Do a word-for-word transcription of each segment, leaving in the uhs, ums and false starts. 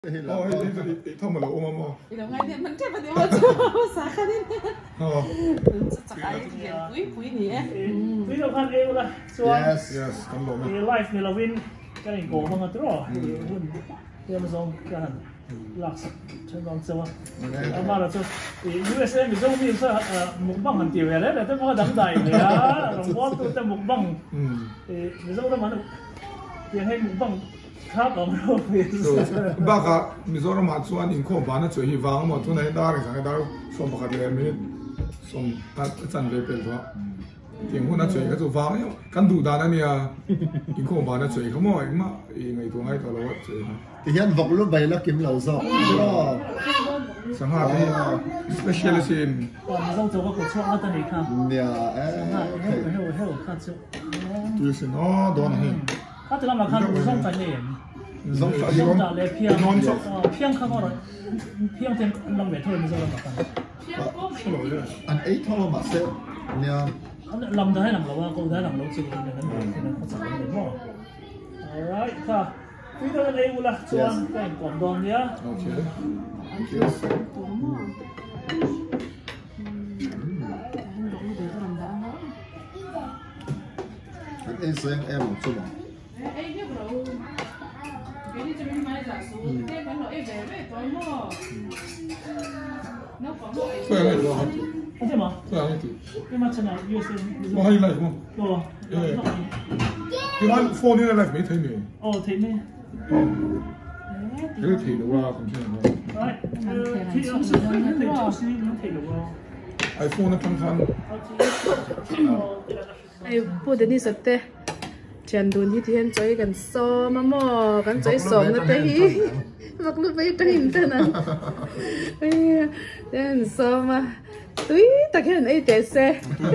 哦，你你他们老嘛嘛。 你老嗌你，มันแค่ประเดี๋ยวว่าจะสาขาเนี่ยอ๋อจะขายเขียนปุ๋ยปุ๋ยเนี่ยปุ๋ยเราพันเอวละส่วน yes yes ทำลงไหมไลฟ์เนี่ยเราวินกันอีกโก้บังคับตัวหุ้นเดี๋ยวมาส่งกันหลักฉันลองเจอว่าเอามาแล้วจะ ยู เอส เอ มีส่งมีส่งเอ่อมุกบังหันเดียวเลยแต่ต้องมาดังใจเลยอ่ะเราบอกตัวแต่มุกบังเอ่อมีส่งต้องมายังให้มุกบังครับผมรู้ผิดบ้าค่ะมิโซรามาส่วนอินโคบ้านน่ะช่วยวางหมดทุกในดาร์กสังเกตดาร์สมบัติเลยมีสมตัดจันเวเป็นตัวที่หุ่นน่ะช่วยก็จะวางอยู่กันดูดานั่นเนี่ยอินโคบ้านน่ะช่วยเขาไม่มาอีไงตัวไงตัวเราช่วยที่เห็นบอกลูกใบแล้วกินเหล้าซอกก็สังหารที่ specialist in 哇，你从这个过去我等你看เนี่ยเอ๊ะให้ให้ให้我看出ดูสิเนาะโดนหิน他这个嘛看不上反正สองสอง来偏偏看到了偏偏让美特你知道吗อันไอ้ท่อมาเซเนี่ยลำได้หลังเราว่ากูได้หลังเราจริงเลยนั่นเองนะเขาสั่งเลยมั้ง alright ค่ะพี่ตัวเองละส่วนแป้งกรอบดองเนี่ยโอเคไอ้เสียงเอ็มจุ๊บ对啊，那个好。 对吗？ 对啊，那个。 你妈吃哪？U S A。 我还有 live 吗？ 有。 哎。你看 phone 呢 live 没睇咩？ 哦，睇咩？ 哦。有啲睇到啦，咁先係。 係。睇有時睇睇有時睇到啊。 iPhone 呢，看看。 ไอ้พูดเดี๋ยวนี้สุดเต้ฉันดูที่ที่เห็นใจกันซ้อมาหม้อกันใจสองนะเต้บอกลูกไปตัวหินเท่านั้นเฮ้ยเดินซ้อมาตุ้ยแต่แค่ไอ้เจ๊เซ่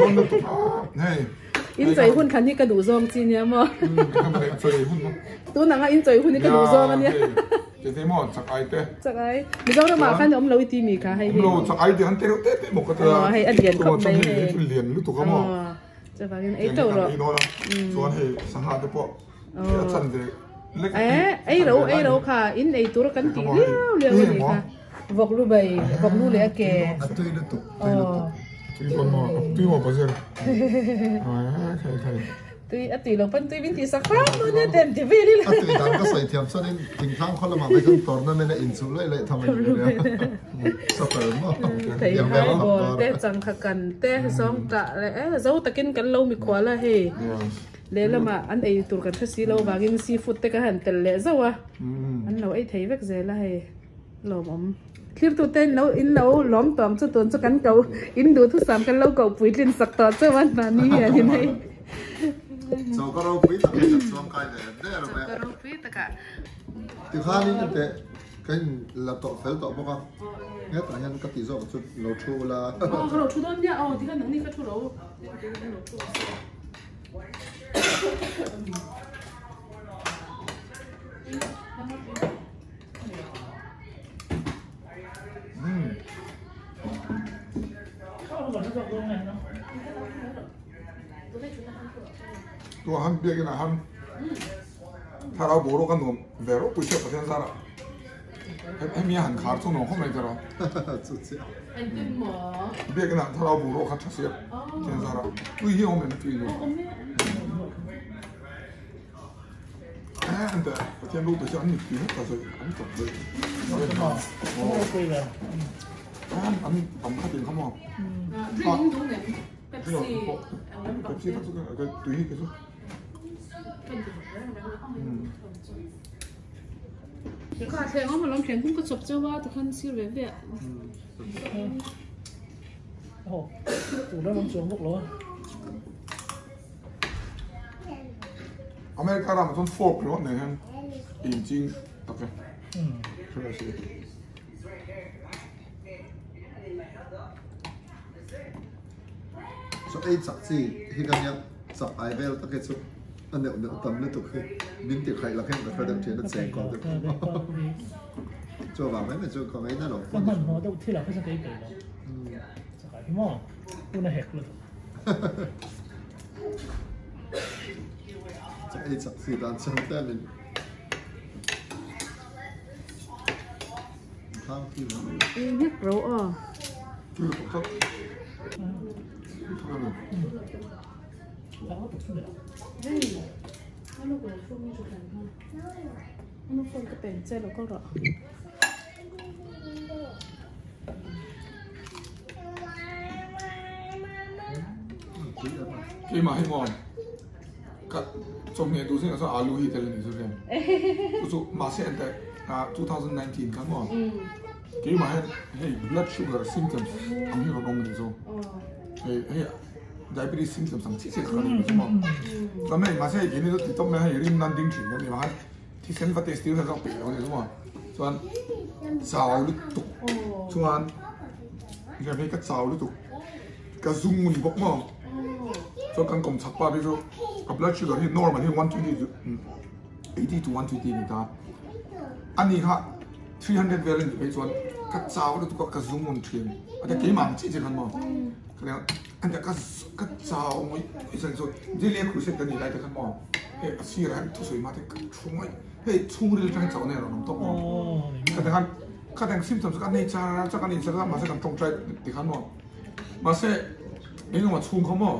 อินใจหุ่นคันที่กระดูซองจีเนี่ยมั้งตัวหนังอ่ะอินใจหุ่นที่กระดูซองอันเนี้ยเจ๊หม้อจักไอเต้จักไอมีเจ้าเรามาขั้นอมเราอีตีมีค่ะให้เราจักไอเดี๋ยวหันเต้เต้เต้หมกกระเทียมให้อันเดียนเข้าไปให้เหรียญหรือตัวกระหม้อจะฟังกันไอ้เต่าหรอส่วนให้สังหารเฉพาะจันเดเอ๊ะไอ้เราไอ้เราค่ะอินไอ้ตัวกันตีเลี้ยวเลี้ยวนี่ค่ะบอกรู้ใบบอกรู้เลยแกตุยลุตุอ๋อตุยคนมอตุยหมอปะเจ้าอ๋อใช่ใช่ตุยอ่ะตุยเราเป็นตุยวินตีสักครั้งนู้นเนี่ยเต็มทีวีนี่แหละตุยดังก็ใส่เทียมซะนี่ทิ้งทางคนละมาไม่ต้องตอนนั้นเนี่ยอินซูเลยเลยทำไมอยู่เนี่ยสเปิร์มอ่ะไทยไทยบอลเตะจังขกันเตะสองกะเลยเอ๊ะเจ้าตะกินกันเรามีขวาละเฮเลยละมาอันไอตัวกันที่เราบากินซีฟู้ดเตะกันหันแต่เลยเจ้าอ่ะอันเราไอไทยเวกเจละเฮเราอมคลิปตัวเต้นเราอินเราล้อมตอมจะตัวจะกันเก่าอินดูทุกสามกันเราเก่าปุ๋ยลินสักต่อเจ้าวันมานี่อ่ะที่ไหนเจ้าก็เราปุ๋ยตะกี้จะสวมกายเลยได้หรือไม่ก็เราปุ๋ยตะกะที่ข้านี่เตะกันเราต่อเฟลต่อปะครับเนี่ยแต่ยังก็ตีโซ่จุดเราชูละอ๋อเราชูต้นเนี่ยอ๋อที่กันหนังนี่ก็ชูเราตัวหันเบียกันนะหันถ้าเราโบโรกันหนุ่มเบโรปุยเชื่อประเทศซาระให้มีหันขาดส่งหนุ่มเข้ามาจะรอเบียกันนะถ้าเราโบโรคัดเสียประเทศซาระตุยเหี้ยมันตุยอยู่เอ๊ะอันแต่ประเทศรู้ตัวฉันนี่ตุยแต่สุดอันจบเลยโอ้คุยเลยอันอันผมขัดยิงเขามองริงดูเนี่ยเป๊ปซี่เป๊ปซี่ทั้งสุดก็ตุยกันสุดก็เทงว่ามันลองเขียนพุ่งกระจกเจ้าว่าทุกคนซีเรียสเนี่ยโอ้ถูกแล้วมันจงพวกเราอเมริกาเรามันต้องโฟกัสเนาะเนี่ยฮะจริงจริงโอเคใช่ใช่สุดไอ้สักสี่ที่กันยังสับไอเวลตั้งแต่สุดอันเดียวเดียวตำลึกตุกคือบินติดใครเราแค่แต่กระเด็นเทียนแสงก่อนจะจ่อว่าไม่เป็นจ่อก็ไม่น่าหรอกก็มันหัวต้องที่เราไม่ใช่ไปเลยสกายพี่หม้อคุณน่ะเห็กเลยจะไอ้สักสี่ด้านช่างแต่เลย thang khi mà ý nhất rồi à chưa được tốt thằng nào đây nó lúc nào không chụp ảnh không nó không cái bền chơi nó có rõ khi mà hay ngon các trong này tôi sẽ có alu hit lên này rồi em tôi mà sẽ tại à twenty nineteen kan ngon khi mà hay hay blood sugar symptoms am hiểu ngon này rồi hay hay diabetes symptoms am chỉ sẽ khá là nhiều mà cái này mà sẽ cái này tôi tóm lại hay rim nan đinh chuyện cái này mà thì xem phát test tiêu là bị rồi này rồi mà cho anh sao lúc tục cho anh cái này cái sao lúc tục cái zoom mình bóc mà cho căn công chắc ba bây giờ blood sugar thì normal thì one twenty eighty to one twenty người ta anh ấy ha three hundred valent bây giờ cái cháu đó tụi cái zoom mình truyền ở đây cái mảng chỉ chỉ cần mà cái này anh ta cái cái cháu mới cái sản xuất chỉ lấy khử sinh cái này lại cái mà hệ xì ra thu suy mà thì chung ấy hệ chung rồi cái cháu này nó nằm top mà cái này cái này symptoms cái này cha cha cái này cha mà sẽ làm trong trái thì cái mà mà sẽ cái mà chung không mà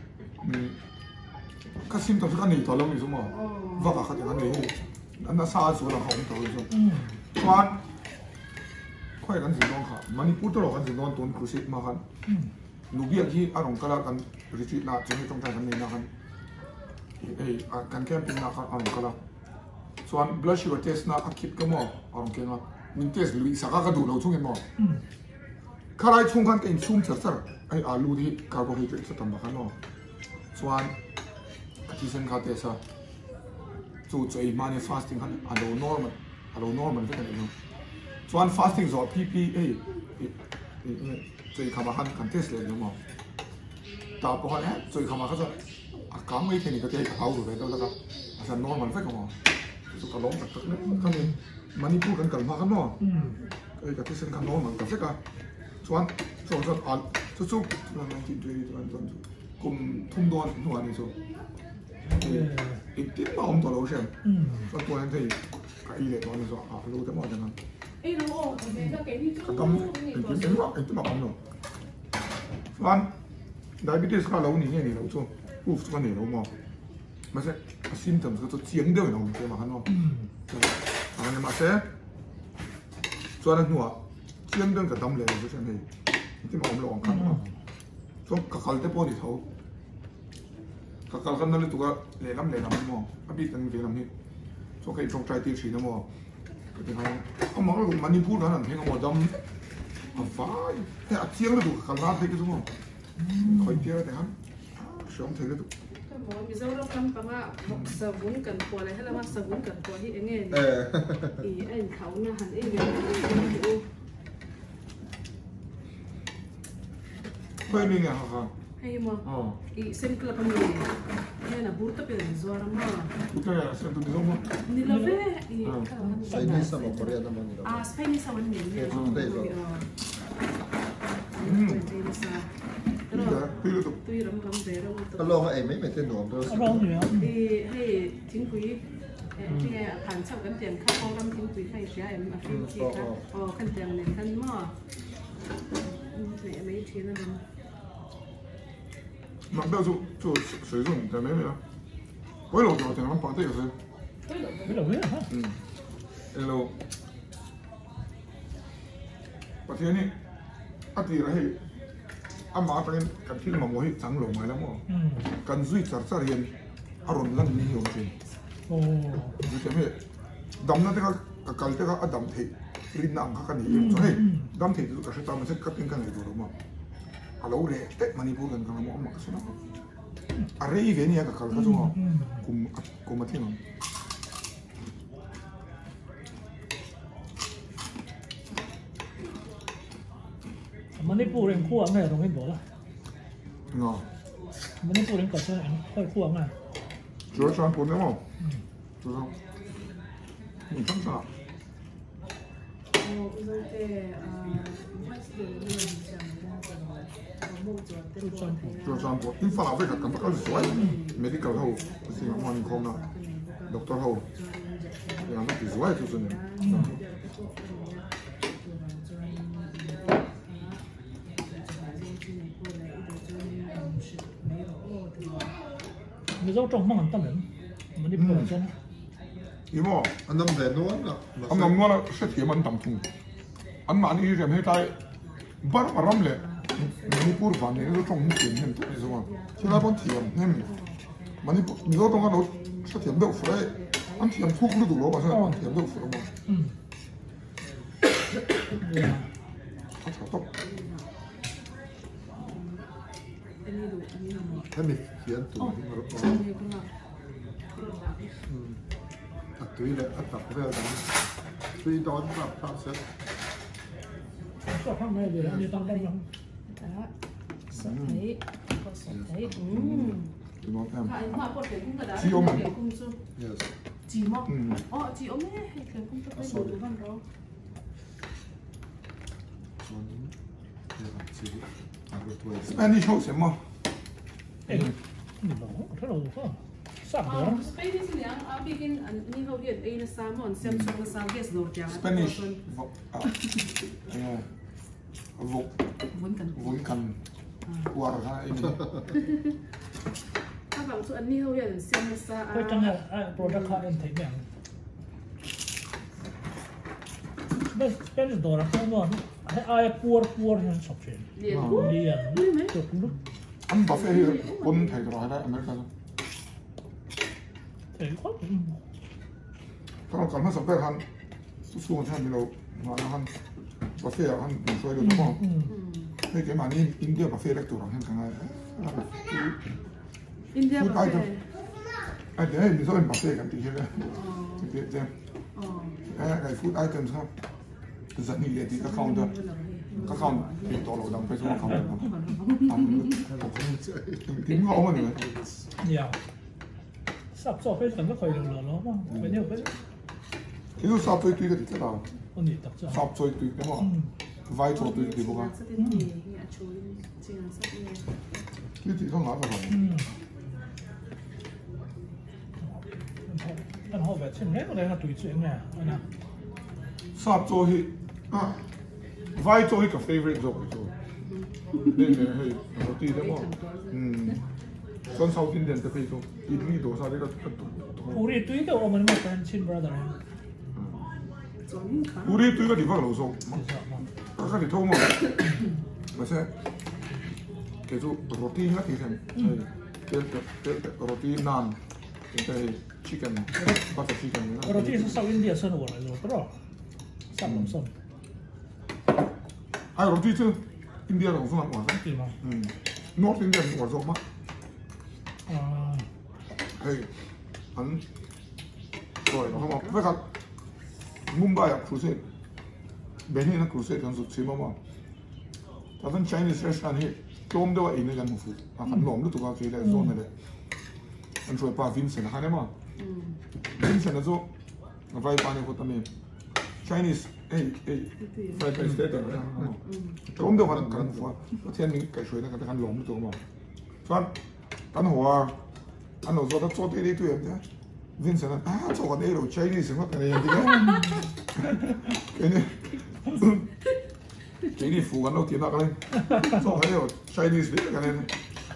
cái symptoms cái này thôi lắm rồi mà và cả cái này anh ta sao số là không thôi rồi còn khoaiกันสิน้องค่ะมันนี่พูดตลอดกันสิน้องตัวนี้คือสิมากันหนูเบี้ยที่อารมณ์กระกันรีทรีตน่ะจะไม่ต้องใช้กันนี่นะกันเอ้ยการแคมปิ้งนะกันอารมณ์กระส่วน blood sugar test นะอักคิดก็มั่วอารมณ์เก่งอ่ะมินเทสลุยสักก็ดูเราช่วงนี้มั่วข้าไรช่วงกันเป็นช่วงเฉลี่ยไอ้อาลูที่คาร์โบไฮเดรตสตัมบักกันมั่วส่วนที่เส้นข้าวเทสอะจู่ใจมันเนี่ย fasting กันอะโล normal อะโล normal เป็นยังไงส่วน fasting ส่วน พี พี เอ้ยใจข้ามาหันกันเทสเลยนะมั่วแต่พอเนี่ยใจข้ามาเขาจะอาการไม่เท่านี้ก็จะเขาดูไปแล้วก็อาจารย์ normal ไปก็มั่วสุขภาพแบบนี้ก็นี่มันนี่พูดกันกันมากันมั่วไอ้กับที่เส้นกัน normal กันสักกันส่วนส่วนส่วนอ่ะชุดชุดส่วนนั้นที่ด้วยส่วนส่วนกลุ่มทุ่มดอนหัวนี่ส่วนอีกที่มาอมตัวเราใช่ไหมส่วนตัวนั้นที่กับอีเล็กตัวนี้ส่วนอ่ะรู้แต่หมดจังนั้นก็ต้องอีกที่มาอีกที่มาอมเราส่วน diabetes ก็เรานี่นี่เราส่วนรูปก็นี่เราหมดไม่ใช่ symptoms ก็จะเจียงเดียวเราใช่ไหมครับน้องอันนี้มาเสียส่วนนั้นหัวเจียงเดียวกับดำเลยใช่ไหมที่มาอมเราองค์กันส่วนกับเขาที่พอดีเขากับเขากันนั่นเลยตัวเลี้ยงน้ำเลี้ยงน้ำมั่งอภิษฎเลี้ยงน้ำนี่ส่วนใครตรงใจตีสีน้ำมั่งก็ที่เขาเขามองว่ามันนี่พูดนั่นเพียงว่าดำอ่ะฟ้าแต่เจียงเลยตัวเขาหน้าเท่กันสมองคอยเจียงแต่ฮันช่องเท่กันตัวหมอมีเจ้าเราคำปังอ่ะบอกสมุนกันกว่าอะไรให้เราว่าสมุนกันกว่าที่เองเงี้ยอีไอ้เขาเนี่ยหันไอ้เงี้ยเพื่อนนี่ไงครับให้หมออีเส้นกระปังนี่เนี่ยนะบูตเป็นส่วนมั่งบูตเนี่ยเส้นตัวนี้มั้งนี่ละเว้ยอีสายนี้สมองโคเรียนมันนี่อ่าสไปนี่สวรรค์นี่เนี่ยอืมtuy lắm cầm về đâu ก็ลองไอ้ไม่เป็นหนวมด้วยลองอยู่ที่ให้ทิ้งคุยที่ผ่านเช่ากันเตียงข้าวกำทิ้งคุยให้เสียเอ็มมาฟิวที่ครับอ๋อขั้นเตียงเนี่ยขั้นหม้อเนี่ยไม่ทิ้งแล้วมั้ง那不要做做水煮在没没啊？回炉做定咱放这个是？ 回炉回炉哈。 嗯，回炉。ประเทศนี้อาทิตย์ละให้อามาเป็นกันที่มาโมหิจังหลงมาแล้วมั้งกันซุยจัดสรรเรียนอารมณ์ลั่นนิยมจริงโอ้ดูใช่ไหมดำนั่นที่เขากันที่เขาอดำเทรินน้ำเขากันนี่ใช่ไหมดำเทดูกระชับตามันจะกัดกันกันเลยดูหรือมั้งอะไรวะเนี่ยเตะมันนี่พูดกันกันแล้วมั้งก็ใช่ไหมอะไรอีกเนี่ยกับเขาเขาจะว่ากุมกุมมาที่นั่นมันนี่ปูเรื่องขั้วไงตรงนี้บอกละเนาะมันนี่ปูเรื่องกัดเส้นค่อยขั้วไง主要穿布呢嘛，就是，你看啥？ 哦，我说的啊，我是那个讲的那个木做的做的。 主要穿布，因法拉菲克咁不夠水，medical 好，是我哋講啦，doctor 好，然後啲水就是呢。 มีเจ้าจ้องมั่งตั้งเหมือนมันนี่เปิดใช่ไหมอีโม่อันนั้นเดนวนอ่ะอันนั้นว่าเสียมันต่ำทุ่งอันมานี่เรื่องให้ตายบ้านมารำเลยนี่พูดฝันนี่เราต้องเขียนเห็นตัวนี้สิว่าที่เราต้องเทียมเนี่ยมันนี่มีเราต้องการเราเสียเด็กฝรั่งอันเทียมทุกฤดูโลกใช่ไหมเทียมเด็กฝรั่งอืมเขาชอบต้องถ้ามีเขียนตัวที่มารับอัดตัวนี้เลยอัดตับเรื่องนั้นช่วยดอนแบบภาพเสร็จก็ข้างในเดี๋ยวนี้ต้องได้ยังสดใสก็สดใสอืมจีมอมค่ะไอ้มาปวดเดี๋ยวกุ้งกระดาษจีโอมเดี๋ยวกุ้งซุป yes จีมออ๋อจีโอมเนี่ยเดี๋ยวกุ้งจะไปดูบ้านเราส่วนนี้เนี่ยครับชีวิตอาร์ตตัวสเปนิชเขาเสียมั้งเอ็งนี่บอกถ้าเราก็สับอ๋อเดี๋ยวสเปนิชเนี่ยอ่ะพี่กินอันนี้เขาเรียกไอ้นะแซลมอนแซมซุงนะซาเกสโดดจังสเปนิชวกอ่ะเออวกวนกันวนกันวัวอะไรไอ้นี่ถ้าบางส่วนอันนี้เขาเรียกแซมนะซาก็จังไงไอ้โปรดักต์เอ็นไทยเนี่ยไม่เป็นตัวละครนอนให้ไอ้ปัวปัวยังชอบเช่นเรียนเรียนจบลูกอันบัฟเฟ่ที่คนไทยตลอดได้อเมริกาเอ้ยก็ถ้าเราการมาสัมภาษณ์ฮันสู้ๆท่านมีเรามาแล้วฮันบัฟเฟ่ฮันช่วยดูทุกคนเฮ้ยแกมานี่อินเดียบัฟเฟ่เล็กตัวหลังฮันกันไงอินเดียแบบไอ้เดี๋ยวมีส่วนบัฟเฟ่กันตีใช่ไหมเดี๋ยวเดี๋ยวอ๋อไอ้ไอ้ฟู้ดไอเทมส์ครับจะนี่เลยที่ก็เข้าเดิมก็เข้าติดต่อเราดังไปทั่วเขาเลยครับทำทิ้งเขามาเลยอย่าสับสอบไปกันก็คอยดูแล้วเนาะไปเนี่ยไปที่สุดสับตัวตีก็ติดต่ออันนี้ตักจ้าสับตัวตีก็ว่าไว้ตัวตีดีกว่าที่ตีต้องหาอะไรมันหอบแบบเช่นนี้อะไรนะตุ้ยเช่นเนี่ยนะสับตัวที่ไว้ตัวที่กับ favorite ตัวตัวเนี่ยเนี่ยเฮ้ยตัวตีได้ว่าอืมส่วนเซาท์อินเดียนจะเป็นตัวอิตาลีตัวซาเด็กก็ตัวผู้รีตุ้ยก็ว่ามันมาเป็นชินบราเดอร์ 우리 또이가 리바가 넣어서 아까 리 토마 맞아 계속 로티 같은 셈 로티 난 근데 치킨 바타 치킨 เราที่เซาท์อินเดียสนุกอะไรรู้ปะสับลำส้ม 아 로티 저 인디아로 우선 와서 จริงมั้ย 음 노트 인디아 와서 막 อ่า 헤이 안 좋아요 한번 왜가 뭄바이 크루세 베니나 크루세 간서 치마마 다른 차이니스 레스토랑이 좀 더 있는 게 무슨 아까 너무 또 가게 돼 존에 안 좋아 봐 빈센 하네마 빈센에서 바이 파네 포타미 차이니스 에이 에이 바이 바이 스테이터 좀더 가는 가는 거天明改水那个看龙多嘛算等会儿俺老做的做对的对不对Vincent ah做個呢度 Chinese 乜嘅嘢嘅，幾啲附近都見得嘅咧，做喺度 Chinese 啲嘅咧。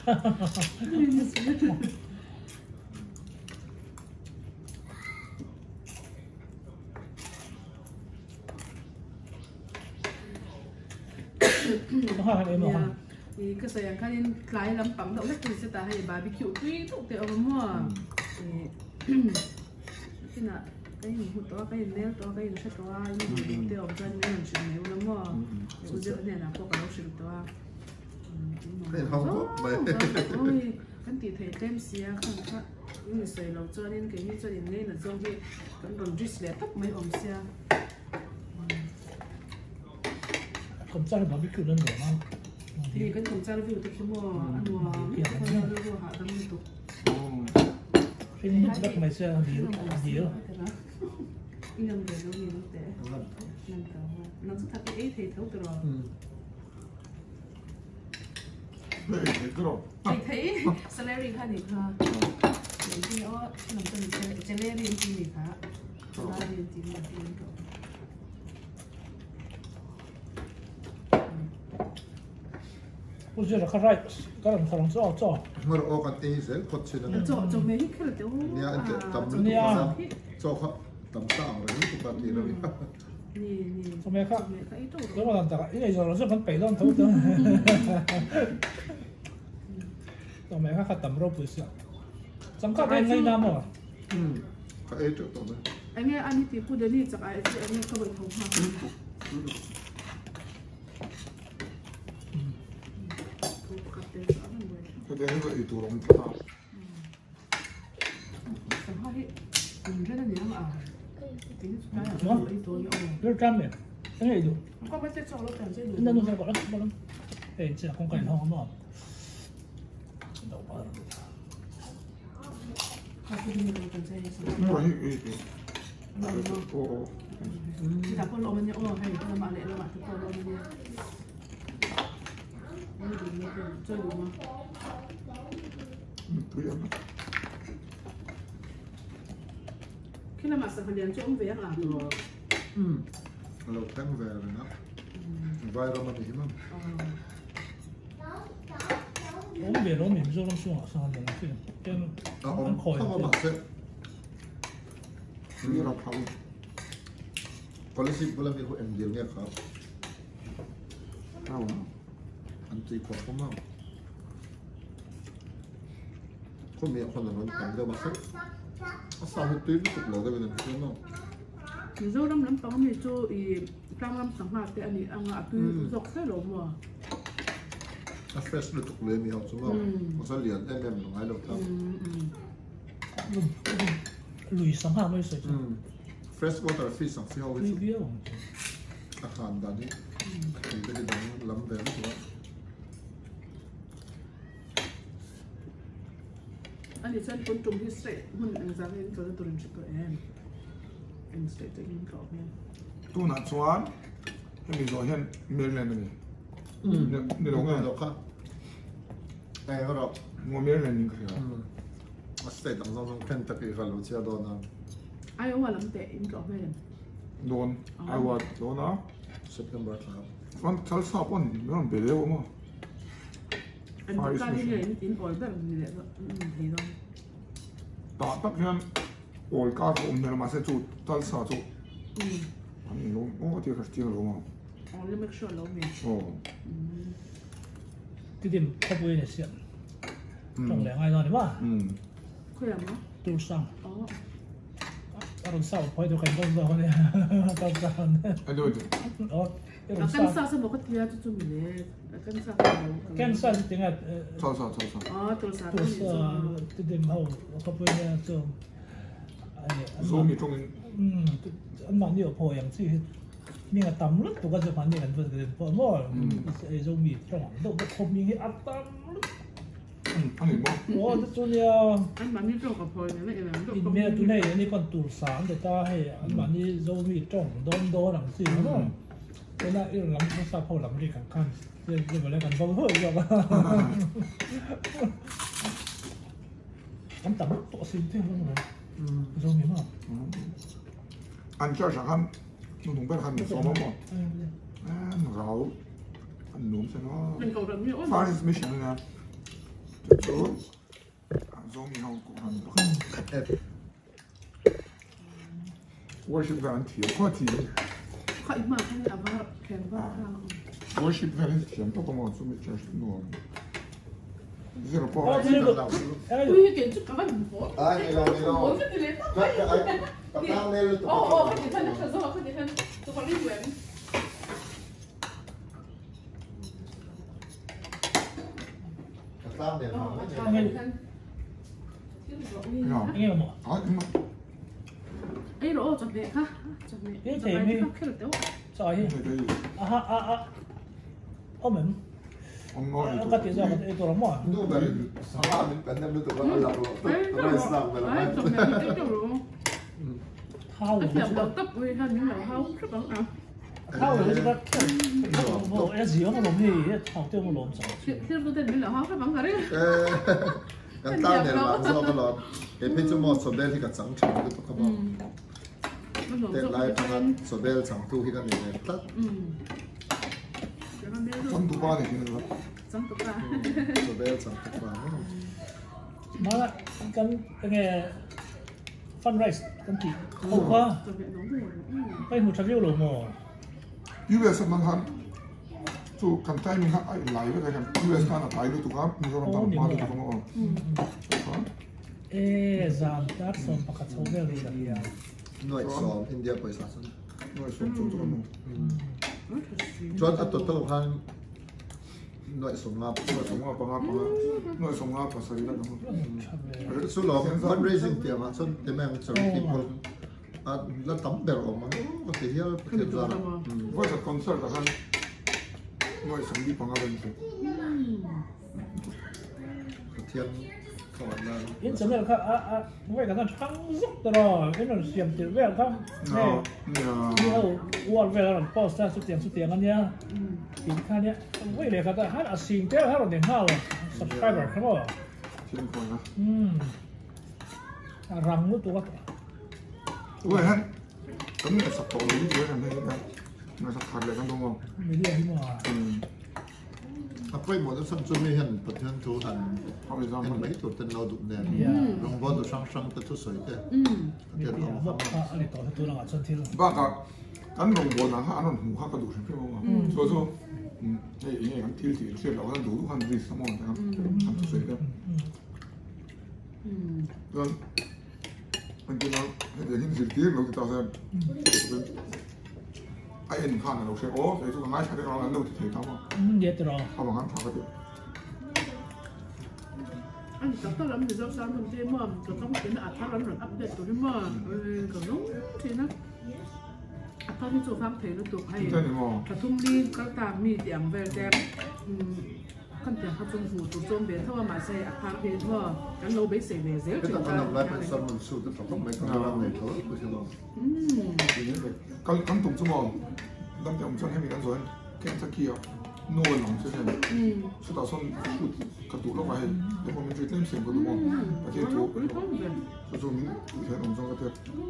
ต้องหาอะไรมานี่ก็แสดงว่าคล้ายลำปังเราเล็กตัวจะตาให้บาร์บีคิวตุ้ยทุกเตะเอาหม้อที่น่ะก็ยังหุ่นตัวก็ยังเลี้ยงตัวก็ยังเช็ดตัวยังหุ่นเตะออกจากนี้มันชิ้นเนื้อแล้วหม้ออุจจาระเนี่ยนะพวกเราชิ้นตัวโอ้ยกันตีเทเต็มเสียข้างข้างนี่ใส่เราจอนี่ก็มีจอนี่เนี่ยนะจงที่กันโดนดิสเลยตับไม่อมเสียผมจ้างบาร์บีคิวนั่นหนูมั้งนี่กันผมจะรีวิวตัวขี้มัวอันวัวคนเรารีวิวหาตั้งมีตุกเป็นแบบไม่ใช่ดีดีเหรอยังเดี๋ยวเรามีแต่นั่นแต่ว่าเราจะทำเอ๊ะเทเท่าตลอด 네, 그럼. ไอ้เทสเลรีค่ะนี่ค่ะจริงๆอ๋อหนังตัวนี้เจเลรีจริงนี่ค่ะสเลรีจริงจริงก็不是看来，个人可能做做。 mà ô cái tí sẽ cốt chuyện này cho cho mấy cái là tiêu nha anh chị tầm Nha. lúc mà cho họ tầm sao rồi lúc mà thì rồi nè nè 做咩卡？ mấy cái chỗ 咁我大家，因為就攞咗北浪頭咗。做咩卡？抌肉不是？怎卡啲ngay nam à? ừ cái ấy chỗ tầm đấy anh nghe anh thì phụ đến đi chắc ai thì anh nghe các bạn không ha cái đấy là ý tụ lòng ta tầm hai hết mình rất là nhớ mà tính cái là Vâng. ý tụ nhiều Rất trăm nè. Cái này đủ. có mấy cái chỗ nó cần sẽ đủ Chúng ta dùng sao gọi lắm, gọi lắm. Ê, chỉ là không cảnh không mà. Đâu mà. không có gì cần sẽ nó là ý tụ ô chỉ là con lộn nhau hay là mà lại là mà con lộn nhau nó đủ nó đủ chơi đủ mà tụi em khi nào mà sản phẩm điện cho ông về là rồi ừ lâu tháng về rồi đó vai ra mà thì mà Uống bia uống miếng rau lắm xuống à, sao lại thế? Cái à ăn ông khỏi không có mặt sẽ như là thằng policy của làm việc của em nhiều nghe khó thằng anh chỉ có không mà có miệngคนละคนทำเดี๋ยวมาสักสามปีนี่ถูกหลอกได้เป็นยังไงเนาะ thì dâu lắm lắm tao mới cho ý tăng lắm sáng hạt thì anh ấy ăn à cứ dọc thế rồi mà ถ้า fresh เลยถูกเลยมีเอาสมมติมันจะเหรียญ em em หน่อยเราทำ lùi sắm hàng mới sợi. fresh water fish สั่งซื้อเอาไว้ Lùi bia. อาหารด้านนี้มีก็จะดังล้ำแบบนี้ถูก anh ấy chân con trùng thì sẽ mình anh ra lên cái tuần trước của em em sẽ tự nhiên có em tu nát xoan em bị rồi hiện miền lên này nè nè đúng ไม่หร không อกครับแต่ก็เรา mua miền lên như thế à สเตทต่างๆเคนตักกี้เขาเชียร์โดนนะ ai ở làm tệ em có em đồn ai vào đồn á September ครับ con cháu sao con nó làm bể đâu mà anh có cái gì này in ỏiแบบนี้แหละthì đó ta tắc hiện ôi cá cũng như là mà sẽ chụp cháu sao chụp ừ anh nó nó thì phải tiếng rồi mà only make sure lâu mình ồ Cái điểm khắp quê này xịn. Trong lẽ ngay rồi đấy mà. ừ khỏe mà Tu sang. ờ Tao làm sao phải được cảnh con rồi này. Tao sao. anh đôi Đó. Cái là làm căn sao. sao sẽ một cái tia cho chúng mình là căn sao cái Ken sao thì tiếng là sao sao sao sao ờ tôi sao tu tôi sa cái điểm hậu khắp quê này cho. số mi trong Ừ, anh bạn nhiều phổiอย่างที่มีกระตำลึกตัวก็จะพันเนี่ยกันเพื่อนกันเพราะว่าไอ้โซมีตรงตัวก็คมมีให้อัดตำลึก ừ anh hiểu không โอ้ตัวเนี้ย anh bạn đi trồng cà phê này này là อินเมียตัวนี้นี่คนตูสามแต่ตาให้อันมันนี่โซมีตรงโดนโดนหลังสิเนาะเวลาเรื่องหลังภาษาพ่อหลังเรียกกันเรียกเรียกอะไรกันบ้างเฮ้ยยังอันตำลึกตัวสิ่งที่มันเลยโซมีมาก anh cho chẳng hạn nó đúng bên hẳn số mà mà anh rau anh núm cho nó mình cầu đậm nhiều far is mission nè chỗ giống như hồng cũng hẳn worship về anh thiếu quá thì khỏi mà không là vào kèm vào worship về anh thiếu tôi có một số mấy church nó zero 哦， point 这个，哎， ui cái chút các bạn phố ไอ้ไม่รอไม่รอ bốn cái này ก็ไอ้กับข้าวเนี่ยเรา ô ô cái gì thân nó thật rồi cái gì thân tôi còn đi quyển กับข้าวเนี่ย ờ ไม่ cái ใช่ gì thân chứ đừng có đi nhỏ 应该有冇？ à nhưng mà ấy đồ chọn đẹp ha chọn đẹp Cái chọn gì đẹp mi? cái được đâu 再去， cái cái 啊哈啊啊，澳門， ông nói 啊 thì 個點就係做乜啊？ ดูแบบสภาพมันเป็นเนี่ยรู้สึกว่าเราเรา ấy เราไม่สร้างไปแล้ว ấy chọn đẹp cái đồ đồ 烤 cái 唔 thèm 出 đầu tóc với hơn những đầu hấu rất là à 烤唔出得，冇一時我冇咩，一烤都冇攞唔走。 khi khi tôi tên những đầu hấu các bạn cả đấy เออกันตั้งเนี่ยเราเราตลอดเห็นพี่จุ๊มอสเดลที่กับสังฉันก็ต้องบอก nó nổ เด็ก rộng ไล่ cái พัง chân สเดลสังทูที่กันเนี่ยตัด ừ 좀 두바네 기는 거. Xong tụi ta. Rồi bây giờ chẳng thật vào. Mà cái cái fundraise cái gì không qua Rồi viện nóng rồi. cái một trăm triệu lỗ mồ 유에스 만 한. 저 간타이밍 한 라이브 그냥 유에스 하나 다이로 두가 미소람 다 마도 두가 뭐. ê giảm đắt xong bạc cắt sâu về đi là Nội xóm India quay sát sân. 너 손좀 들어 뭐. Cho ăn tốt tốt hơn. Nội xóm ngáp. 너 정말 방아 방아. 너 정말 파사리다 너. Số lo fundraising tiền mà sân tiền mang cho people. À, là tấm bèo mà có thể hiểu có thể ra. 그래서 콘서트 한 너 정비 방아 벤트. Thiên không là. yên sớm là à à vậy là cái thắng rất rồi cái nó xiêm tiền về không 야. nhiều uốn về là post ra số tiền số tiền anh nhá tiền khai nhá vậy là cái hát à xin thế hát là tiền hao subscriber không ạ 지금 거야. 음 à răng nó tụi 왜 한? 근데 삭도 우리 집에 간다 그러니까. 나 삭할래 간도 뭐. mình đi đi mà 음. À, quay một cái sân chung này hiện bật thiên thu hành 하루 이상 anh 한 mấy tuổi tên lao đụng đèn Yeah. rong bó đồ sang sang tới chút sợi thế Ừ. mình đi à vấp à anh tao tụi nó ngã chân thiên 바가 간동 뭐나 하는 무화과 도시 필요가. 그래서 음, 이게 한 틸티 쉐라고 하는 노도 한 리스 뭐 내가 한 투수에 Ừ. 그건 언제나 이제 힘들 때 놓고 따서 아이는 하나 놓고 어 그래서 많이 차례가 안 놓고 되다 뭐 dễ từ đó 한번 한 타가 돼. Anh tập tao lắm thì sao sao mình thêm mà tập tao cái là tao lắm rồi update tụi nó mà còn nó thì nó tao đi chỗ pháp thế nó tụi hay 진짜니 뭐 cả thông đi các tạm mi điểm về đẹp con tiền học trong phủ tụi trong biển thôi mà xe áp phá biển thôi cái lâu bấy xe về dễ cái chừng tao làm lại phải sân một số cái phòng mấy con làm này thôi của chúng nó 깜 깜동 좀 뭐. 남자 엄청 헤매간 소리. 켄터키요. 노을 넘치는. 수다 손 갖고 올라가 해. 내가 보면 좀 땜스 거도 뭐. 이게 또 우리 không về 좀 이제 엄청 같아.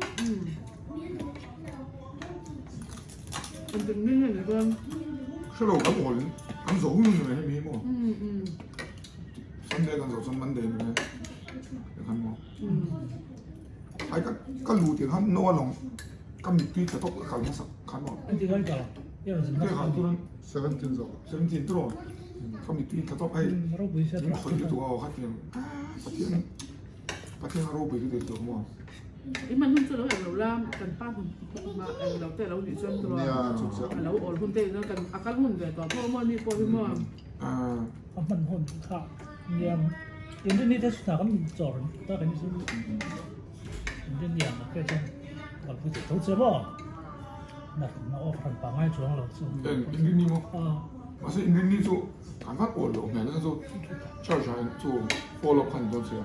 mình từng nghe người con 실로 가고 올. 감소 후는 헤매 뭐. ừ ừ 선대 간소 선만 되는 약간 뭐. ừ 아이 까 루틴 한 노알롱. 깜 밑에 또 가면서 가면. anh đi cái cả yêu là gì 근데 한도는 seventeen rồi 세븐틴 들어. 깜 밑에 또 아이 nó bị sao những khởi tụ vào hát tiền phát triển phát triển haro bởi cái điều mà ý mà hôm trước đó là lâu lam cần ba mà lâu tệ lâu bị chân rồi lâu ổn hôm tệ nó cần akan hôm về tỏ thôi mà đi qua đi mà à không mình hôn khá nhiều yên trên đi thế nào cũng chọn ta cái gì yên trên nhà mà cái chân còn cái chỗ chơi bỏ nè nó phần bằng hai chỗ là 예, 인근이 뭐 à 와서 인근이 좀 간판 올로 내가 좀 저저 좀 follow 한 거죠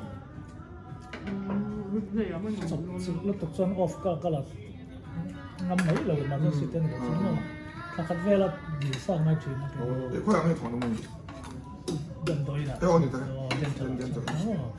này là mình lúc tập chân off cả cả là ngắm mấy lần mà nó sẽ tên của chúng nó là cắt về là đi sang ngay chuyện nó 예, 고향에 도는 뭐 dần tới là 예, 언니다 dần tới dần dần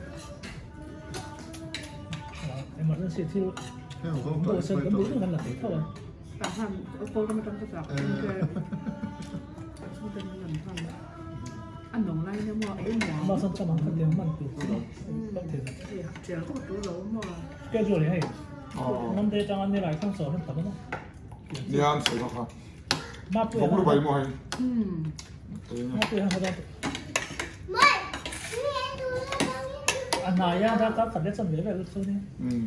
em mà nó sẽ thiếu cái không không bộ phải sân phải cái mũi nó là thế thôi tạm hành ở cô trong trong cái sạp không tên làm thằng anh đồng lai nếu mà ở mà mỏ sân cho bằng thân tiếng mình từ không thể thì chèo có một chỗ lỗ mà cái rồi này 어 năm day trong anh đi lại không sợ hơn tầm đó 미안 제가 가 mà tuổi 먹으러 많이 뭐 해. ừ mà tuổi hàng đó anh này ra ra các phần đất sân về về lúc sau đi 음.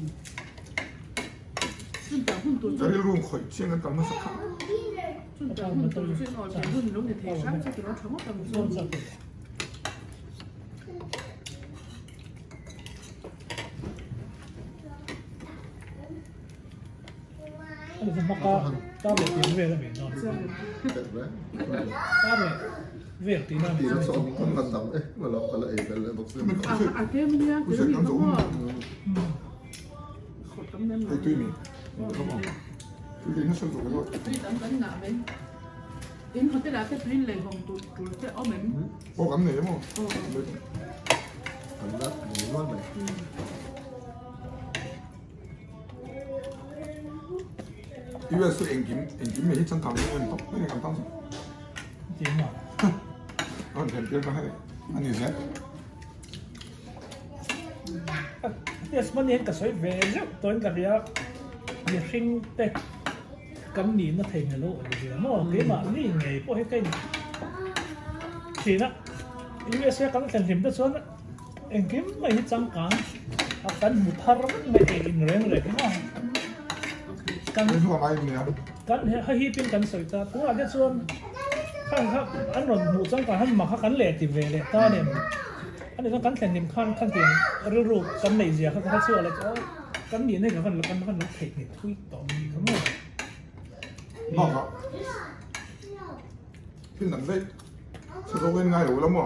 xin chào hun tuần 자리로 거의 치는 깔면서 가. xin chào hun tuần xin ngồi chào hun lúc này thì sáng cho tụi nó sống tầm luôn xuân sao tuổi anh sẽ mắc ta về tiền về là mình non đẹp đấy ta về về tiền là thì mình nó sống con gần tầm ấy mà nó còn lại về lại bọc xương 근데 à 그새 à kia mình nha cái 그새 gì 간소 không mà 후는 khổ tấm nên 그 뛰미. 그거 그게 했을 때 그래서 đi tấm tấm ngã mình in có cái lá cái pin này hồng tụt tụt cái ôm mình 뭐 같네 뭐. ờ phần đất thì ngon này 유에스 앵김 앵김에 희찬 당면 덕분에 간 당선. จริงเหรออันเห็นเพื่อนก็ให้อันนี้เซ็ตเดี๋ยวมันเห็นกับสวยเวรตัวนี้กับเดียวมีชิงเตะกันหนีน่าเทนโลกเดียวมั่วเกี่ยมานี่ไงพวกให้กันทีน่ะยูเอสเอกันแข่งทีมตัวส่วนเอ็งกิมไม่จังกันอาการมุทาร์มันไม่เอ็นเร่งเลยมั้งกันไม่ชอบอะไรเนี่ยกันให้ฮีเป็นกันสวยตาตัวเดียวส่วนข้างครับอันนั้นมุจังกันให้มากันเละทีเวเละตาเนี่ยอันนี้ต้องกันแข่งทีมขั้นขั้นทีมรูปกันในเสียเขาเขาเชื่ออะไรก็กันหนีนี่กับกันกันกันเทคนิคทุยต่อมีทั้งหมดบอกครับพี่หนังได้สโลเกนง่ายอยู่แล้วมั้ง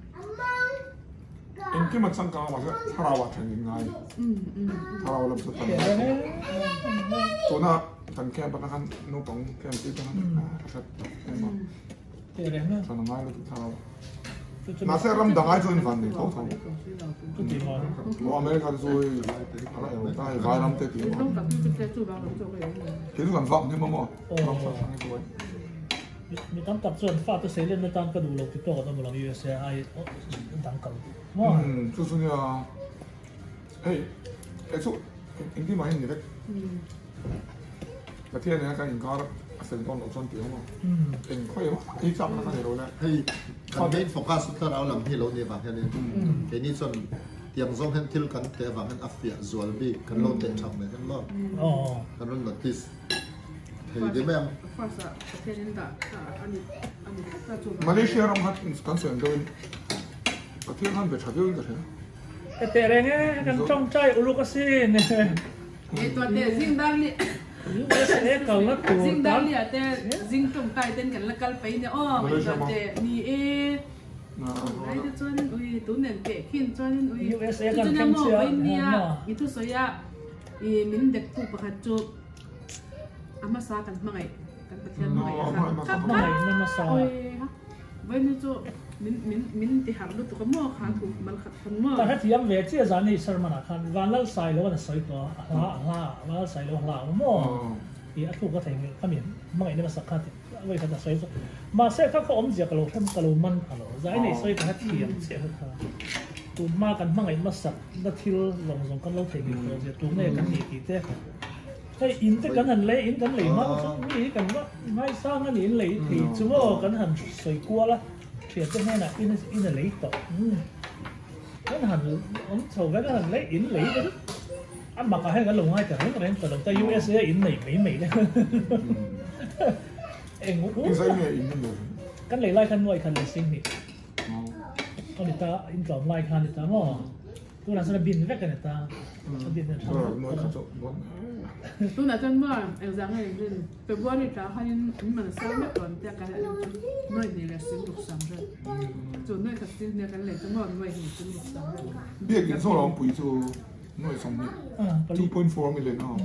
เอ็งที่มันสังกัดมาก็ถ้าเราแข่งยังไงถ้าเราลำสุดตันตัวน่ะตันแค่ปะกันนู้นต้องแค่ที่ต้องนะครับใช่ไหมตอนนั้นง่ายเลยถ้าเราน่าเสียรำดังไอ้ส่วนฟันนี่เขาทำว่าอเมริกันส่วนอะไรอย่างเงี้ยได้รำเตะตีมั้งเห็นส่วนฟังที่มั้งมั้งรำฟังให้ด้วยมีตั้งแต่ส่วนฟ้าตัวเซเลนในตอนกระดูกเราติดต่อกันมาลอง ยู เอส เอ ไอตั้งกันว่าอืม就是那个เฮ้ยไอ้สุดเอ็งที่มาเห็นนี่เด็กประเทศนี้การอินคาร์เซ็นต์ตอนออกส่วนเดียวมั้งเอ็งค่อยวะที่จับแล้วก็เห็นรู้แล้วเฮ้ยเขาเน้นโฟกัสที่เราลำที่เราเนี่ยบางแค่นี้แค่นี้ส่วนเตรียมส่งให้ทิลกันแต่บางให้อัฟเฟียส่วนบีกันโลเตะชับเลยกันรอดกันรอดแบบที่เฮ้ยเดี๋ยวแม่มาเลเซียเราหัดกันส่วนเดินประเทศนั้นเป็นชาติอื่นกันใช่ไหมแต่เรื่องนี้กันจ้องใจอุลุกซีเนี่ยไอ้ตัวเด็กซิงดังเนี่ยยูเอสเอกันละตัวซิงดังเนี่ยแต่ซิงตรงใต้เต้นกันละกันไปเนี่ยอ๋อไอ้ตัวเด็กนี่เอไอ้ตัวนี้อุ้ยตัวเนี่ยเก๋ขึ้นตัวนี้อุ้ยยูเอสเอกันเข้มเชียวเนี่ยอีทุสอยาอีมินเด็กผู้ประคับจูบอามาซากันมาไงกันประเทศมาไงครับมาไงนั่นมาซาเว้ยนี่จูมินมินมินที่หาดูตัวก็มั่วขาถูกมันขัดกันมั่วแต่ถ้าที่ยังเวทีจานนี้สร์มันอ่ะคันวันละสายแล้ววันละสายตัวละละวันละสายแล้วละมั่วอีอัทุกก็ถึงขมิ้นมาไงนี่มาสักขัดไว้ขัดสายมาเสกเขาเขาอมเจียกะโหลกทำกะโหลมันอะโหลใจนี่สายก็เทียมเสียเขาตัวมากันมาไงมาสักนัดที่ลงลงกันเราถึงตัวเจียตัวเนี่ยกันนี่ตีเต้ไอ้อินแต่กันหันเละอินกันเหล่มานี่กันว่าไม่สร้างกันอินเหล่ที่ชัวร์กันหันสวยกว่าละเทียบกันให้น่ะอินอินเหล่ต่อกันหันผมโชว์กันหันเละอินเหล่กันอันบักให้กันลงให้แต่เรื่องอะไรแต่ลงแต่ ยู เอส เอ อินเหล่ไม่ไม่เลยเอ็งงูกันเหล่ไล่กันไว้กันเลยสิ่งนี้ตอนนี้ตาอินจอมไล่กันนี่ตาหม้อตัวนั้นสนบินแวกกันนี่ตาบินเนี่ยทำตัวนั้นจนเมื่อเอ็งจะให้เรื่องเป็นว่าที่จะให้นี่มันสร้างแบบก่อนแต่การให้น้อยนี่แหละสิ่งลูกสามเรื่องจนน้อยกับสิ่งเนี่ยกันเลยจนว่าน้อยเห็นสิ่งลูกสามเรื่องเบี้ยกินโซ่เราปุ๋ยจูน้อยสองมิลtwo point four million อ๋อ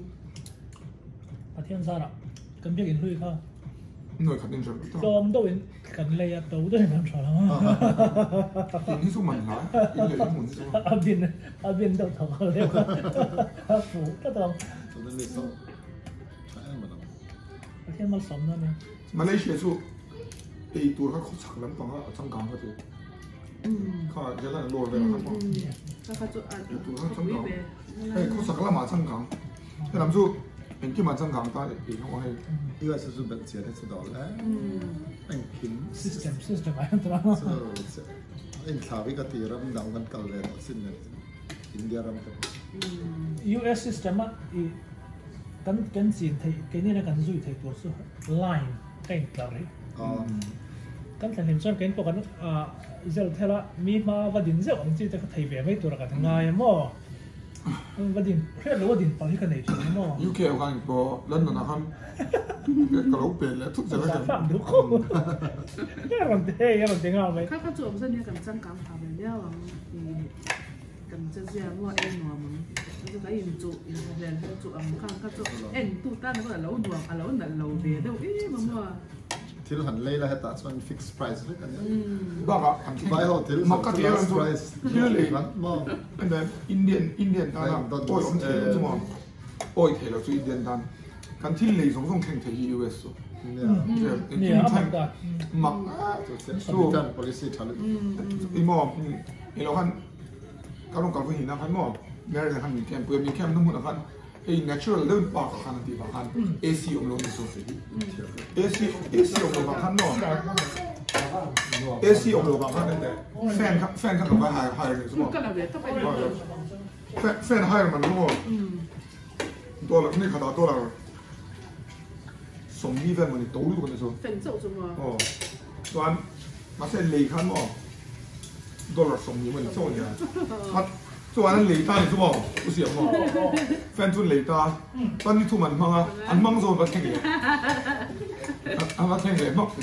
ประเทศซาร่ากันเบี้ยกินลุยเขาน้อยขัดเงินใช่ไหมโดมตัวเองกันเลยอะตัวด้วยน้ำชาแล้วอินที่สู้มันหรออินเลยหมุนสู้อาบินอาบินตัวทองเขาเรียกว่าฝูก็ต้องตัวนั้นเลยสู้ใช่ไหมล่ะประเทศมันสมนั่นเองมาเลเซียสู้ไอตัวเขาเขาสักน้ำตาลเขาจังกังเขาเจอเขาจะได้โรยไปแล้วครับเขาเขาจะอ่านตัวเขาจังกังเฮ้ยเขาสักแล้วมาจังกังให้ทำสู้เห็นที่มันจังกังตาอีกเขาให้ยูเอสสู้แบบเสียได้สุดดอกแล้วเป็นคิม system system อะไรต่างๆสู้อินทาวิกตีรำดังกันกันเลยสิ้นเลยอินเดียรำกันยู เอส system อ่ะอีกันกันจีนไทยกันนี่นะกันจุยไทยตัวสู้ line กันกันเลยกันแต่เห็นส่วนกันพวกกันอ่าเจ้าเท่าละมีมาวันดินเจ้าจริงๆแต่ไทยแบบไม่ตัวละกันง่ายมั้งวันดินเพื่อนรู้ว่าดินตอนที่กันไหนใช่ไหมยูเคเอากันพอแล้วนั่นนะครับกระโหลกเป็นแล้วทุกอย่างก็ฟังดูคุ้มยังมันเท่ยังมันเจ๋งเอาไหมข้าข้าจูบเส้นนี้กันจังกังทำเลยเดี๋ยวว่ากันจะเสียว่าเอ็นหัวมันมันจะได้ยินจูอินเดียนจูอ่ะข้างข้าจูเอ็นตู้ตั้งก็แล้วดวงแล้วนั่นเราเดียวเอ๊ะมันว่าที่เราหันเลยแล้วแต่ส่วน fixed price เลยกันเนี่ยบ้าอ่ะไปหอที่เรา market price ที่เลยมั้งอันนั้นอินเดียนอินเดียนตาโอ้ยผมเทใช่ไหมโอ้ยเทเราคืออินเดียนตานกันที่เลยสองสองแข่งเทที่ ยู เอสเนี่ยอ่ะมันก็ mặc สู้กัน policy ทันอีหมออีเราคันก็ต้องการผู้หญิงนะคันหมอแม้แต่คันมีแคมเปญมีแคมทั้งหมดนะคันไอ้ natural เริ่มปากคันที่บางคัน เอ ซี องลงในโซฟี เอ ซี เอ ซี องลงบางคันเนาะ เอ ซี องลงบางคันเนี่ยแฟนครับแฟนคันก็หายหายเลยสมมติแฟนแฟนหายมันรู้ตัวละนี่ขนาดตัวละสมมีแฟนมันตัวรู้กันเลยสิ分手什么？ 哦，虽然马上离开嘛，多少送你们做的，他做完离开你做嘛，不是嘛？反正离开，当你出门忙啊，俺忙做不听的，俺不听的忙，你看，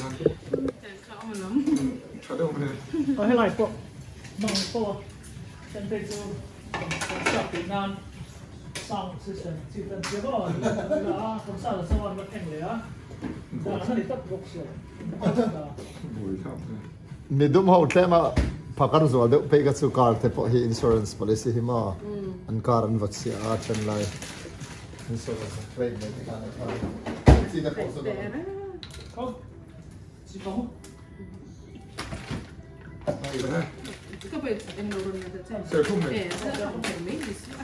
晓得我们的。 เอาให้ไล่พวกน้องพวกฉันไปดูจับปีนานสร้างซิสเต็มซิสเต็มเยอะก็แล้วคนสร้างสวรรค์มาแข่งเลยอ่ะแต่ถ้าในตับรกเสียมีดุมหัวเต็มอ่ะพักการส่วนเดี๋ยวไปกับสุการแต่พอฮี insurance policy หิมาอันการันวัคซีนอาชันไล insurance claim ในการที่ที่จะขอสุดเขาสิเขาก็ไปเอ็นโดรนนะจ๊ะเสือทุ่มเลยเออเสือทุ่มเลยไม่ดีสิ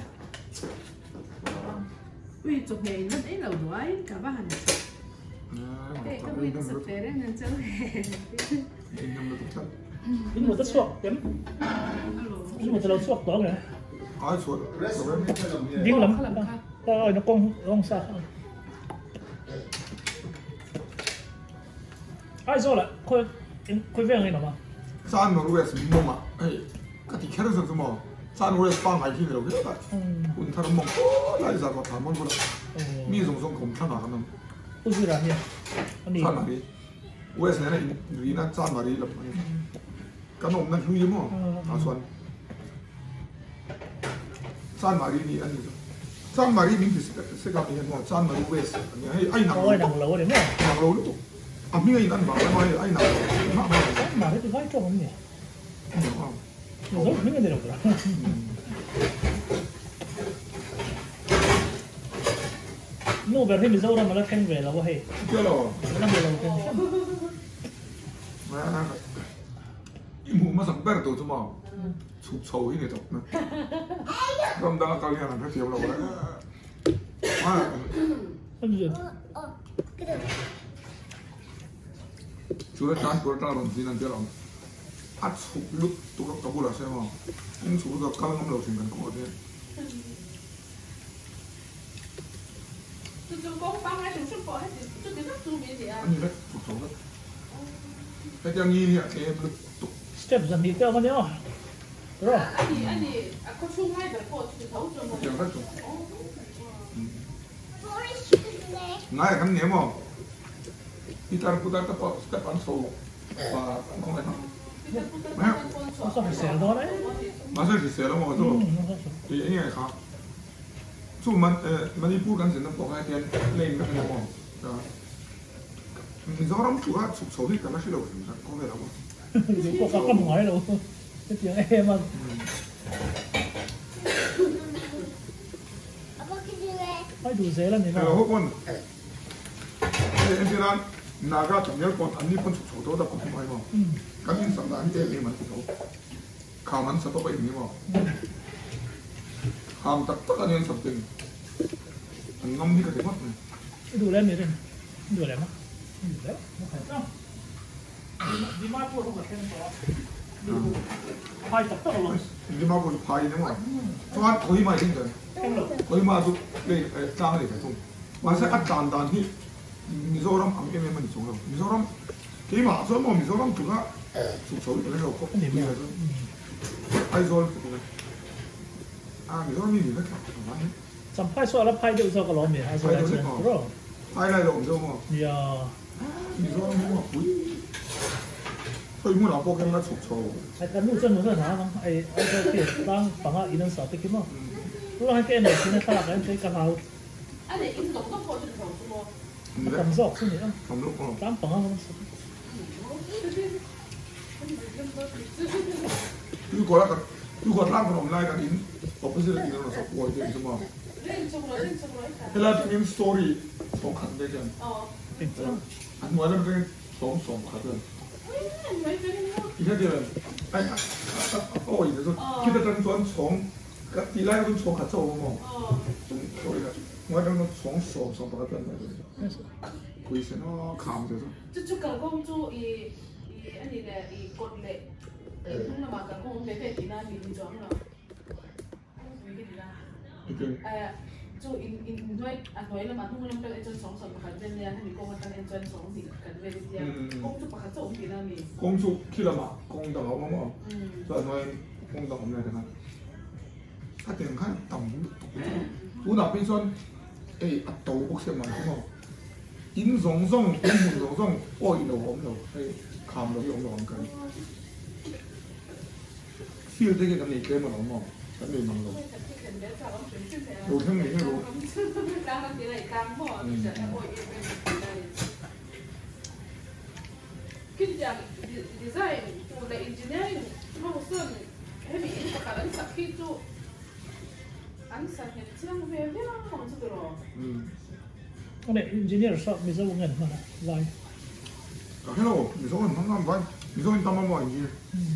วิจุกใหญ่นั่นไอ้เราด้วยกับบ้านเอ๊ะก็ไม่ได้สเตอร์นั่นเจ้าเองนี่มันจะสวกเต็มนี่มันจะเราสวกตัวไงอ๋อสวดยิ่งล้ำก็ไอ้นักกงลงซาไอ้โซ่ละคุยคุยเรื่องอะไรหรอมาซานโนเวสมงอ่ะเฮ้ยกติแค่เรื่องสมองซานโนเวสปังไอ้ที่เราเยอะแบบคุณท่านมองโอ้ไล่จากก็ถามมันก็เลยมีสงสงผมท่านหนากันนั่น不是的เนี่ยอันนี้ท่านมาดีเวสเนี่ยรีน่าซานมาดีแบบกันนมนั่นคือยี่ห้ออาส่วนซานมาดีนี่อันนี้ซานมาดีนี่คือสิ่งที่เห็นว่าซานมาดีเวสอันนี้ให้ไอ้หนังโอ้ยหนังเราเนี่ยเนี่ยหนังเราลูกอ่ะมีไอ้นั่นบอกว่าไอ้หนังมากมากหนังที่ไว้ตัวมันเนี่ยโอ้ยไม่เงินเดือนหรอกนู่นแบบที่มิโซ่เรามาแล้วแข่งเวลแล้วว่าเฮ้ยเจ้าหรอนั่นเวลาแข่งมาอีหมูมาสั่งแป้งตัวสมองชุบโชว์ที่เนี่ยจบนะรำดังเกาหลีนั่นเทียมเราแล้วมาช่วยจานตัวจานลงที่นั่นเจ้าหรออัดชุบลุกตัวกับบุหรี่ใช่ไหมยิ่งชุบตัวกำลังเราถึงกันก็หมดเนี่ย就光帮还是是包还是就给他做面的啊？ 你来不熟的，那叫你呢？哎，不都 step 上你掉嘛呢？是吧？ 啊你啊你啊，可出卖的过去头中嘛？ 两个种。嗯。那也看年嘛，一单不单的包，在办收，把弄来看。没有。 我说是谁多嘞？ 马上是谁了嘛？是不？对，应该看。สู้มันเออมันนี่พูดกันเสร็จแล้วบอกให้เรียนเล่นกันนะบอกนะมีสองรำชัวร์สุดโสดที่กันไม่ใช่เราถึงนะก็เลยแล้วว่าเดี๋ยวพวกเขาก็หมายเราจะเสียงเอมันไปดูเสร็จแล้วนี่นะเออพวกมันเออที่ร้านนาคาจับเยอะก่อนอันนี้คนสุดโสดตัวแต่ผมไม่บอกกันยิ่งสัปดาห์นี้เองมันสุดโสดข่าวมันสต๊อปไปอย่างนี้บอกห้ามตักตักอันนี้สับตึงอันน้ำนี่ก็ถึงว่าดูแล้วนี่ดิดูแล้วมั้งดูแล้วดีมากพวกเขาแบบแค่นี้ตัวพายตักตักลงดีมากพวกพายเนี่ยมั้งเพราะว่าเขาที่มาจริงเลยเขาที่มาสุดเลยจ้างเลยแต่ทุ่มมาใช้อัดจานจานที่มิโซรัมอันนี้ไม่มันส่งเรามิโซรัมที่มาส่วนมองมิโซรัมถูกละสุดโสดเลยเราก็นี่เลยไอโซลอ่ามิโซรัมมีหรือไม่ครับสัมภาษณ์ส่วนแล้วพายดูส่วนก็ล้อมเนี่ยไอ้ส่วนนั้นก็รู้พายอะไรหรอกมิโซมั้งยามิโซรัมมั้งอุ้ย所以我老婆跟他出错。 还跟路政府在哪吗？哎，哎，这边当房啊，一人少得起嘛。如果还给你现在他那边可以干好。 啊，你一直动作过去投资么？ 动作是你啊。 动作哦。 当房啊，什么？ 如果那个，如果那个我们那个人，我不是一个人说过一点什么？ 认出了，认出了。 那个人 story 我看得见。 哦。 对。 อันหัวนั่นเป็นสองสองขาเดินอีกแค่เดียวไอ้โอ้ยเดี๋ยวคิดว่าเป็นตัวสองกับทีแรกเป็นสองขาโจ้มั้งสองโอ้ยหัวนั่นเป็นสองสองสองขาเดินไปเลยคุยเสร็จเนาะขำเดี๋ยวจะ就就跟公主伊伊安尼嘞，伊骨嘞，诶，通了嘛，跟公主陪陪伫那面装咯，会记得啦。诶，就因因因为啊，对了嘛，通了嘛，一张床上白真嘞，他们讲话当一张床是跟为这样，公主白做唔伫那面。 公主去了嘛，公的好嘛嘛，所以我公的好咩的嘛，他点看懂，我那边说，诶，阿豆屋先嘛，什么？银松松，银红松松，哦，银红红头，哎，看到用红根。feel 这个咁你给嘛龙么？咁你龙龙。路听你个路。跟讲 design 或者 engineering， 我算还没一个可能设计做，安设计这样别别啦，我这个咯。嗯。 cái này engineer shop mình sẽ ngân mà lại hello mình sẽ ngân ngân vậy mình sẽ ngân tâm mà gì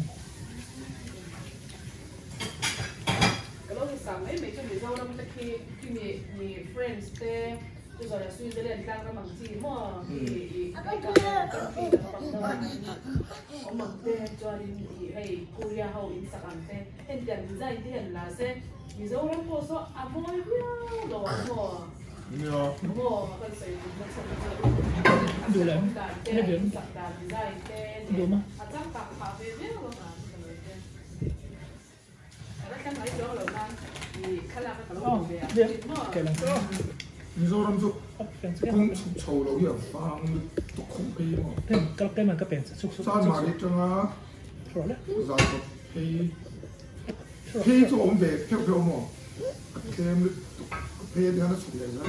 cái lúc thì sáng ấy mấy cái mình sau đó mình khi khi mình mình friends thế bây giờ là suy nghĩ đến đang cái mảng gì mà thì cái cái cái cái bằng đâu ở mảng thế cho nên thì hay Korea hậu Instagram thế hiện tiền design thì hiện là sẽ mình sau đó có số à mọi người lo mà Dạ. Đủ lắm, cái biển đủ mà. Ờ, biển, cái này. 미소람 저 공 초로야 빵 콩페이 뭐. Thêm cái cái mà cái biển xúc xúc. 짠 말이 있잖아. rồi đấy. 그래서 페이 페이 좀 온데 페페 뭐. 그다음에 페이 하나 소리야.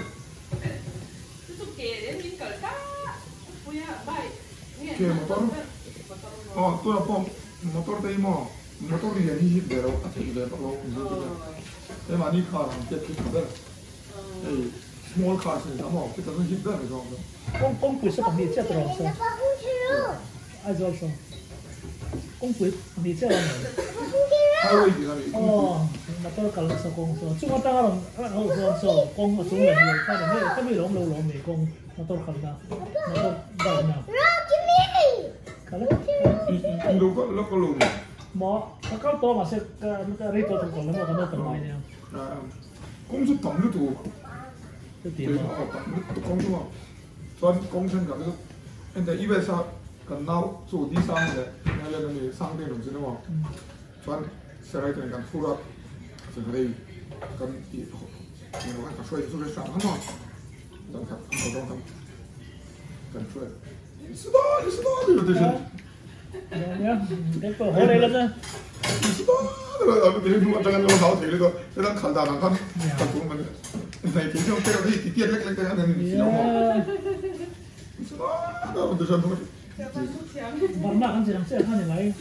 Che motor? Oh, tu apa motor tadi mau motor ni yang hit dero, atau hit dero kalau itu juga. Tapi mana car yang kita kita eh small car sih sama, kita tu hit dero juga. Công công quỷ sẽ bằng địa chất rồi sao? Ai rồi sao? Công quỷ địa chất là gì? Highway gì vậy? Ờ, mà tôi cả lần sau công số. Chúng ta đang làm hậu phương số công ở xuống này rồi, ta đang cái cái lỗ lỗ lỗ mỹ công, mà tôi cả lần, mà tôi đợi nào. Cái đấy. Lu có lu có lu. Mà cái câu to mà sẽ cái rít tôi còn nó còn nó còn lại nha. công suất tổng nước tụ. Cái tiền mà. công suất mà. 전 공천가서 근데 입에서 끝나고 주 뒤상에 내려는 상대는 지는 뭐. 전 세라이트는 간 풀어. 그래. 그럼 이 이거 한 소리 소리 상 한번. 전 가. 전 가. 전 소리. 있어도 있어도 이러듯이. Nhá, cái cổ hố đây lắm nha. rồi ở bên chúng ta đang ngồi thảo thì nó nó đang khẩn đàn con con cũng mình này thì trong cái đó thì tiền lách lách cái này thì nó đó được rồi thôi Vẫn bạn ăn gì làm sẽ ăn gì lấy.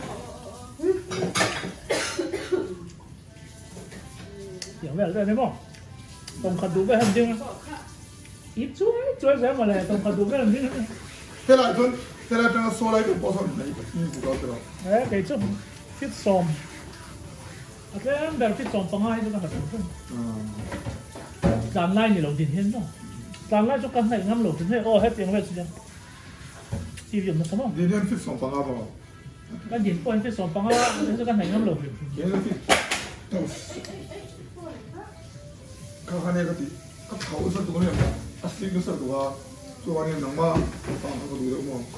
Hiểu về rồi đấy không? Tổng khẩn đủ về hình chứ. Ít chuối chuối rẻ mà lại tổng khẩn đủ về hình chứ. thế lại thôi thế lại đang số lại được bao nhiêu này cũng có được đấy cái chút fit som cái em đang fit som bằng hai cho nó hợp lý đàn lai thì lồng tiền hiến rồi đàn lai cho căn này ngâm lồng tiền hiến ô hết tiền về chưa chỉ dùng nó xong không đi đến fit som bằng bao cái điện point fit som bằng hai cho căn này ngâm lồng cái nó fit các anh em cái các thầu sản xuất này asli cái sản xuất cho anh em nắm ba放那个卤的嘛。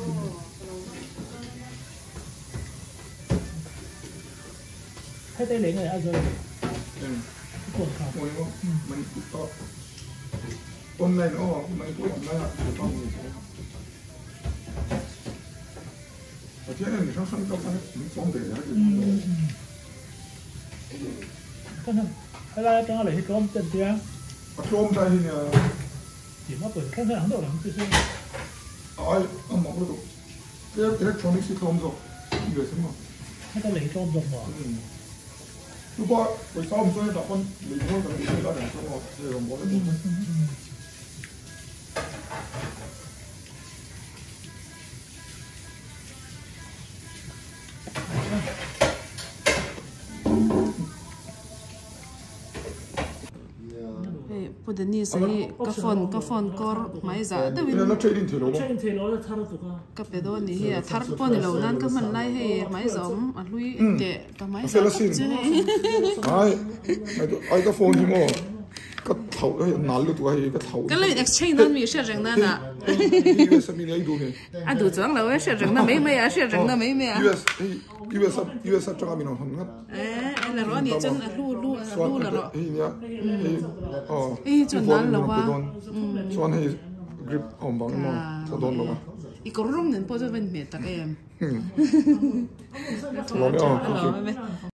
thấy tay lấy người ăn rồi. Ừ. Cuộn khảo. Cuộn không? Mình to. Con này nó mình cuộn nó là cuộn to mình. Ở trên này mình sang sang trong mình phong để ra thì. Cái này hay là cho nó lấy cái ôm chân kia. Ở trong đây thì chỉ mất tuổi cái thằng đâu làm chứ sao? Ai, ông 먹어도 cái electronic system rồi, 이거 xem nào. Hay ta lấy cho ông dùng mà. Lúc đó, buổi sau mình chơi đọc con mình thôi, còn mình chơi đã để xong rồi, rồi còn có cái gì. khu đến như sai cái phone cái phone cor máy giá đâu nên nó trading thì lâu Chain thì nó thar tu ka. cái bé đó ní hi thar po ní lâu nan cái mình lại hay máy giống à lui để cái máy Phê giá là xin ai ai cái phone thì mà cái thầu cái nál luôn tụi hay cái thầu cái này exchange nan mi sẽ rằng nan à u ét mình ấy đủ nè à đủ chẳng lâu sẽ rằng na mấy mấy à sẽ rằng na mấy mấy à u ét u ét u ét cho mình không ngắt eh là rồi ní chân lu lu lu là rồi ấy nhá ờ ấy chân nan lâu à xoan hay grip hỏng bằng mà có đòn đâu mà อีกรุ่งหนึ่งพอจะเป็นเมตตาเอ็ม lo nữa